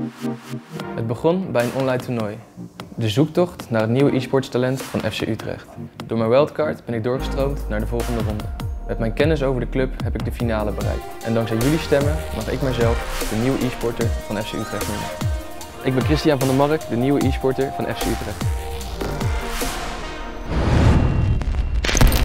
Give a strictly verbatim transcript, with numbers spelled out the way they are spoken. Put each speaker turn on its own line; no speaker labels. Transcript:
Het begon bij een online toernooi. De zoektocht naar het nieuwe e-sportstalent van F C Utrecht. Door mijn wildcard ben ik doorgestroomd naar de volgende ronde. Met mijn kennis over de club heb ik de finale bereikt. En dankzij jullie stemmen mag ik mezelf de nieuwe e-sporter van F C Utrecht noemen. Ik ben Christian van der Mark, de nieuwe e-sporter van F C Utrecht.